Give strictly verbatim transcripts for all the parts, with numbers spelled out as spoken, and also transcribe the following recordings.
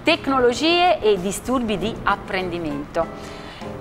tecnologie e disturbi di apprendimento.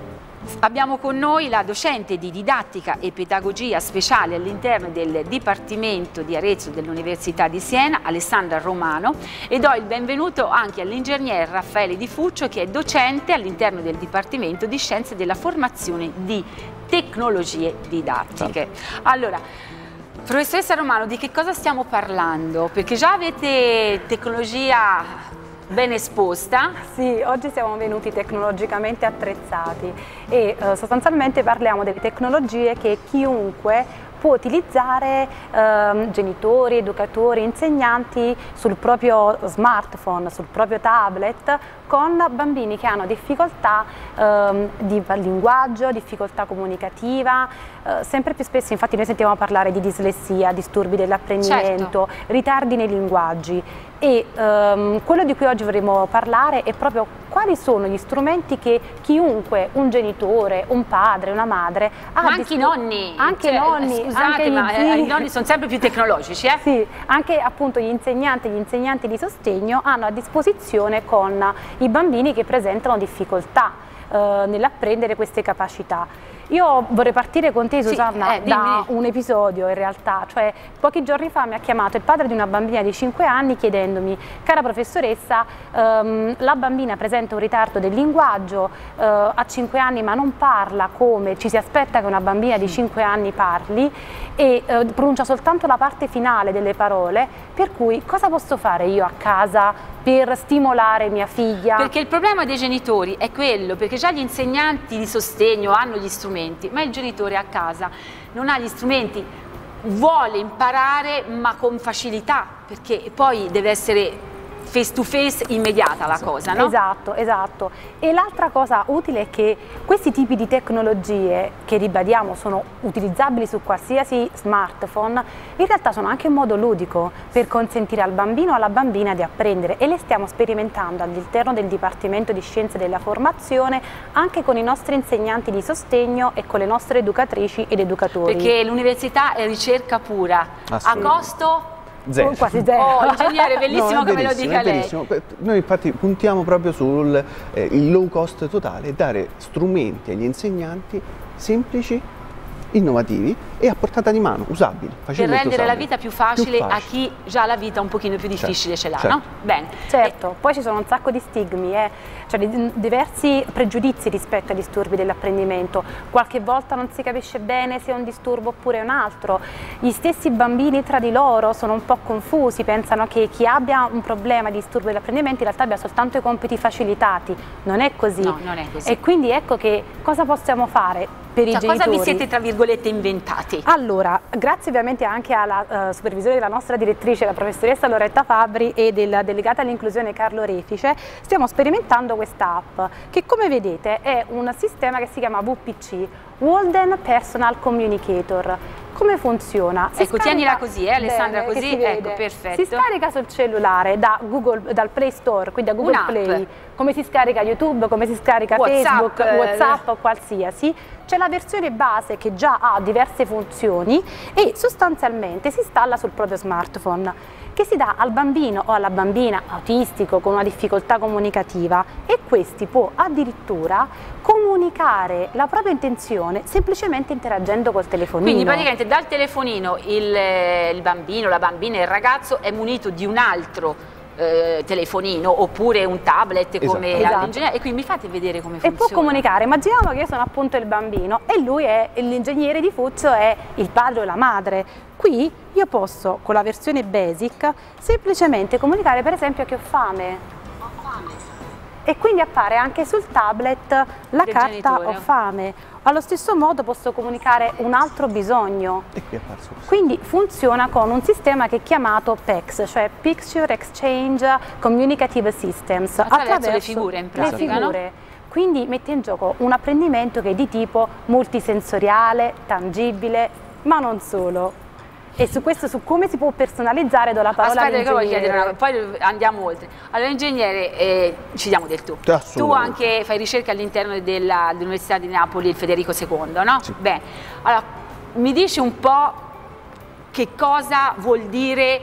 Abbiamo con noi la docente di didattica e pedagogia speciale all'interno del Dipartimento di Arezzo dell'Università di Siena, Alessandra Romano, e do il benvenuto anche all'ingegner Raffaele Di Fuccio, che è docente all'interno del Dipartimento di Scienze della Formazione di Tecnologie Didattiche. Allora, professoressa Romano, di che cosa stiamo parlando? Perché già avete tecnologia ben esposta. Sì, oggi siamo venuti tecnologicamente attrezzati e eh, sostanzialmente parliamo delle tecnologie che chiunque può utilizzare, eh, genitori, educatori, insegnanti, sul proprio smartphone, sul proprio tablet, con bambini che hanno difficoltà eh, di linguaggio, difficoltà comunicativa. Eh, sempre più spesso infatti noi sentiamo parlare di dislessia, disturbi dell'apprendimento, certo, ritardi nei linguaggi. E ehm, quello di cui oggi vorremmo parlare è proprio quali sono gli strumenti che chiunque, un genitore, un padre, una madre ha. Ma anche i nonni, anche cioè, nonni, scusate, anche ma i, i nonni sono sempre più tecnologici, eh? Sì, anche appunto gli insegnanti, gli insegnanti di sostegno hanno a disposizione con i bambini che presentano difficoltà eh, nell'apprendere queste capacità. Io vorrei partire con te, Susanna, sì, eh, da un episodio in realtà, cioè pochi giorni fa mi ha chiamato il padre di una bambina di cinque anni chiedendomi: cara professoressa, ehm, la bambina presenta un ritardo del linguaggio, eh, ha cinque anni ma non parla come ci si aspetta che una bambina di cinque anni parli e eh, pronuncia soltanto la parte finale delle parole, per cui cosa posso fare io a casa per stimolare mia figlia? Perché il problema dei genitori è quello, perché già gli insegnanti di sostegno hanno gli strumenti, ma il genitore a casa non ha gli strumenti, vuole imparare ma con facilità, perché poi deve essere face to face immediata la cosa, no? Esatto, esatto. E l'altra cosa utile è che questi tipi di tecnologie, che ribadiamo sono utilizzabili su qualsiasi smartphone, in realtà sono anche un modo ludico per consentire al bambino o alla bambina di apprendere, e le stiamo sperimentando all'interno del Dipartimento di Scienze della Formazione anche con i nostri insegnanti di sostegno e con le nostre educatrici ed educatori. Perché l'università è ricerca pura, a costo zero. Quasi zero. Oh, ingegnere, bellissimo no, che me lo dica lei. Noi infatti puntiamo proprio sul eh, il low cost totale, dare strumenti agli insegnanti semplici, innovativi e a portata di mano, usabili. Per rendere usabili. la vita più facile, più facile a chi già la vita un pochino più difficile certo, ce l'ha, certo. no? Bene. Certo, e poi ci sono un sacco di stigmi, eh? Cioè di, diversi pregiudizi rispetto ai disturbi dell'apprendimento. Qualche volta non si capisce bene se è un disturbo oppure un altro. Gli stessi bambini tra di loro sono un po' confusi, pensano che chi abbia un problema di disturbo dell'apprendimento in realtà abbia soltanto i compiti facilitati. Non è così. No, non è così. E quindi ecco che cosa possiamo fare per cioè, i genitori? Cosa vi siete tra virgolette inventati? Allora, grazie ovviamente anche alla uh, supervisione della nostra direttrice, la professoressa Loretta Fabbri, e del delegata all'inclusione Carlo Refice, stiamo sperimentando questa app che, come vedete, è un sistema che si chiama W P C, Walden Personal Communicator. Come funziona? Si ecco, tienila così, eh, Alessandra, bene, così, ecco, perfetto. Si scarica sul cellulare da Google, dal Play Store, quindi da Google Play, come si scarica YouTube, come si scarica WhatsApp, Facebook, eh, WhatsApp o qualsiasi. C'è la versione base che già ha diverse funzioni e sostanzialmente si installa sul proprio smartphone, che si dà al bambino o alla bambina autistico con una difficoltà comunicativa, e questi può addirittura comunicare la propria intenzione semplicemente interagendo col telefonino. Quindi praticamente dal telefonino il, il bambino, la bambina, il ragazzo è munito di un altro Eh, telefonino oppure un tablet come esatto. all'ingegnere, e quindi mi fate vedere come e funziona. può comunicare. Immaginiamo che io sono appunto il bambino e lui è l'ingegnere Di Fuccio, è il padre o la madre. Qui io posso, con la versione basic, semplicemente comunicare per esempio che ho fame, ho fame. E quindi appare anche sul tablet la del carta genitore. Ho fame. Allo stesso modo posso comunicare un altro bisogno, e qui è apparso. Quindi funziona con un sistema che è chiamato P E C S, cioè Picture Exchange Communicative Systems, attraverso, attraverso le figure in pratica, le figure. No? Quindi mette in gioco un apprendimento che è di tipo multisensoriale, tangibile, ma non solo. E su questo, su come si può personalizzare, do la parola all'ingegnere. Aspetta, che voglio chiedere, poi andiamo oltre. Allora, ingegnere, eh, ci diamo del tu. Tu anche fai ricerca all'interno dell'Università di Napoli, il Federico secondo, no? Sì. Bene, allora, mi dici un po' che cosa vuol dire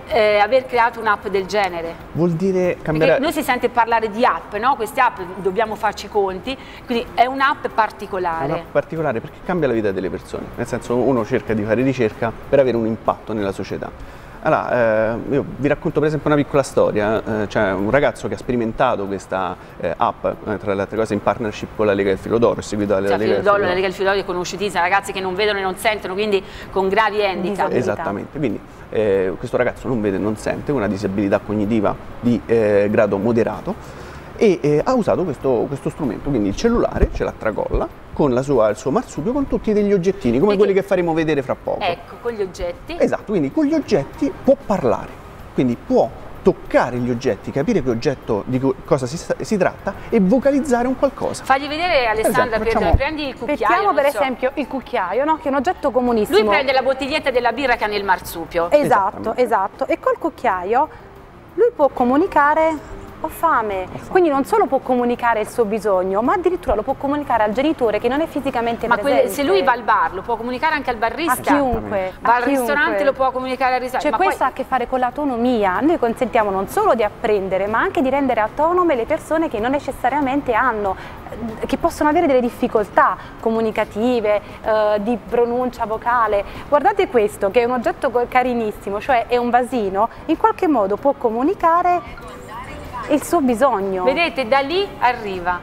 eh, aver creato un'app del genere? Vuol dire cambiare... Perché noi si sente parlare di app, no? Queste app dobbiamo farci i conti, quindi è un'app particolare. È un'app particolare perché cambia la vita delle persone, nel senso uno cerca di fare ricerca per avere un impatto nella società. Allora, eh, io vi racconto per esempio una piccola storia. Eh, c'è un ragazzo che ha sperimentato questa eh, app, eh, tra le altre cose in partnership con la Lega del Filo d'Oro, seguita dalla cioè, Lega del Filo d'Oro. La Lega del Filo d'Oro è conosciutissima, ragazzi che non vedono e non sentono, quindi con gravi handicap. Esattamente, quindi eh, questo ragazzo non vede e non sente, con una disabilità cognitiva di eh, grado moderato, e eh, ha usato questo, questo strumento, quindi il cellulare ce la tracolla con la sua, il suo marsupio, con tutti degli oggettini, come Perché? quelli che faremo vedere fra poco. Ecco, con gli oggetti. Esatto, quindi con gli oggetti può parlare, quindi può toccare gli oggetti, capire che oggetto, di cosa si, si tratta e vocalizzare un qualcosa. Fagli vedere, Alessandra, esatto, facciamo... prendi il cucchiaio. Mettiamo per so. esempio il cucchiaio, no? Che è un oggetto comunissimo. Lui prende la bottiglietta della birra che ha nel marsupio. Esatto, esatto. E col cucchiaio lui può comunicare: ho fame. Ho fame. Quindi non solo può comunicare il suo bisogno, ma addirittura lo può comunicare al genitore che non è fisicamente ma presente. Ma se lui va al bar, lo può comunicare anche al barista? A chiunque. Va a al chiunque. ristorante, lo può comunicare al ristorante. Cioè ma questo poi... ha a che fare con l'autonomia. Noi consentiamo non solo di apprendere, ma anche di rendere autonome le persone che non necessariamente hanno, che possono avere delle difficoltà comunicative, eh, di pronuncia vocale. Guardate questo, che è un oggetto carinissimo, cioè è un vasino, in qualche modo può comunicare il suo bisogno. Vedete, da lì arriva.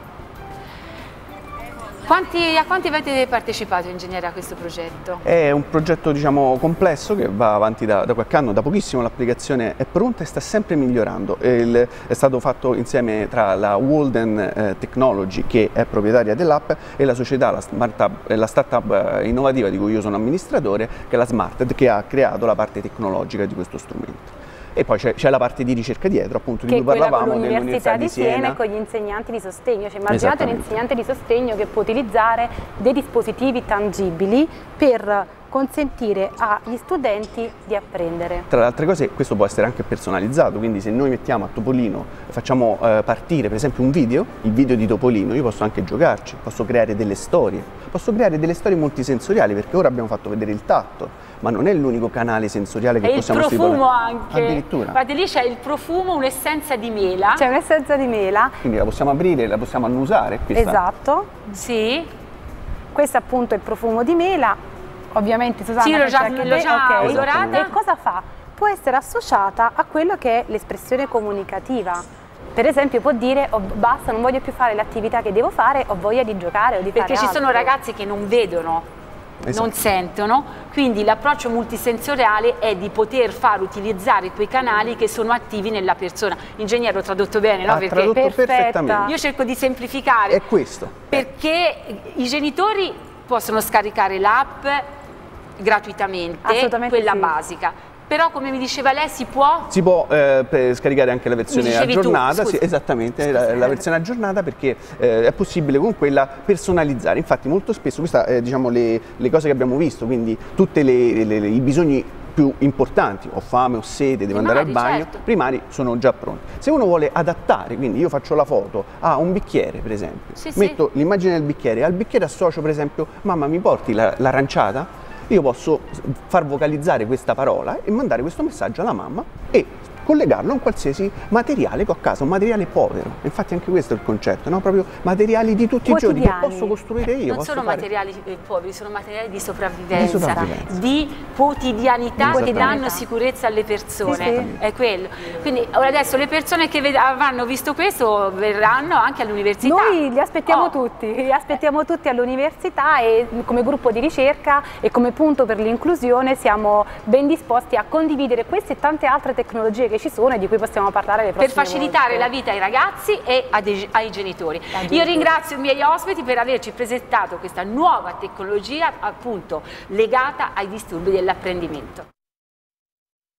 Quanti, a quanti avete partecipato, ingegnere, a questo progetto? È un progetto, diciamo, complesso che va avanti da, da qualche anno, da pochissimo l'applicazione è pronta e sta sempre migliorando. Il, è stato fatto insieme tra la Walden eh, Technology, che è proprietaria dell'app, e la società, la, smart la startup innovativa di cui io sono amministratore, che è la Smarted, che ha creato la parte tecnologica di questo strumento. E poi c'è la parte di ricerca dietro, appunto, che di cui parlavamo, dell'Università di Siena, Siena, con gli insegnanti di sostegno. Cioè, immaginate un insegnante di sostegno che può utilizzare dei dispositivi tangibili per consentire agli studenti di apprendere. Tra le altre cose, questo può essere anche personalizzato, quindi se noi mettiamo a Topolino, facciamo eh, partire per esempio un video, il video di Topolino, io posso anche giocarci, posso creare delle storie, posso creare delle storie multisensoriali, perché ora abbiamo fatto vedere il tatto, ma non è l'unico canale sensoriale che e possiamo stipulare. E il profumo stipolare. anche. Addirittura. Guardate, lì c'è il profumo, un'essenza di mela. C'è un'essenza di mela. Quindi la possiamo aprire, la possiamo annusare. Questa. Esatto. Sì. Questo appunto è il profumo di mela. Ovviamente Susanna, sì, l'ho già, l'ho già okay. odorata. E cosa fa? Può essere associata a quello che è l'espressione comunicativa. Per esempio può dire: oh, basta, non voglio più fare l'attività che devo fare, ho voglia di giocare o di Perché fare ci altro. sono ragazzi che non vedono, esatto, non sentono, quindi l'approccio multisensoriale è di poter far utilizzare quei canali che sono attivi nella persona. Ingegnere, ho tradotto bene, no? Ha Perché tradotto perfettamente. Io cerco di semplificare. È questo. Perché i genitori possono scaricare l'app gratuitamente, quella sì. basica. Però, come mi diceva lei, si può? Si può eh, scaricare anche la versione aggiornata, tu, sì, esattamente, la, la versione aggiornata, perché eh, è possibile con quella personalizzare. Infatti molto spesso, queste eh, diciamo le, le cose che abbiamo visto, quindi tutti i bisogni più importanti, ho fame, ho sede, devo primari, andare al bagno, certo, primari sono già pronti. Se uno vuole adattare, quindi io faccio la foto a un bicchiere per esempio, sì, metto sì. l'immagine del bicchiere, al bicchiere associo per esempio: mamma, mi porti l'aranciata? Io posso far vocalizzare questa parola e mandare questo messaggio alla mamma e collegarlo a un qualsiasi materiale che ho a casa, un materiale povero. Infatti anche questo è il concetto, no? Proprio materiali di tutti i giorni che posso costruire io. Non sono fare... materiali eh, poveri, sono materiali di sopravvivenza, di, sopravvivenza. di quotidianità che danno sicurezza alle persone, sì, sì. È quello. Quindi ora adesso le persone che avranno visto questo verranno anche all'università. Noi li aspettiamo oh. tutti, li aspettiamo tutti all'università, e come gruppo di ricerca e come punto per l'inclusione siamo ben disposti a condividere queste e tante altre tecnologie che ci sono e di cui possiamo parlare le prossime per facilitare volte. la vita ai ragazzi e ai, ai genitori. Io ringrazio i miei ospiti per averci presentato questa nuova tecnologia, appunto legata ai disturbi dell'apprendimento.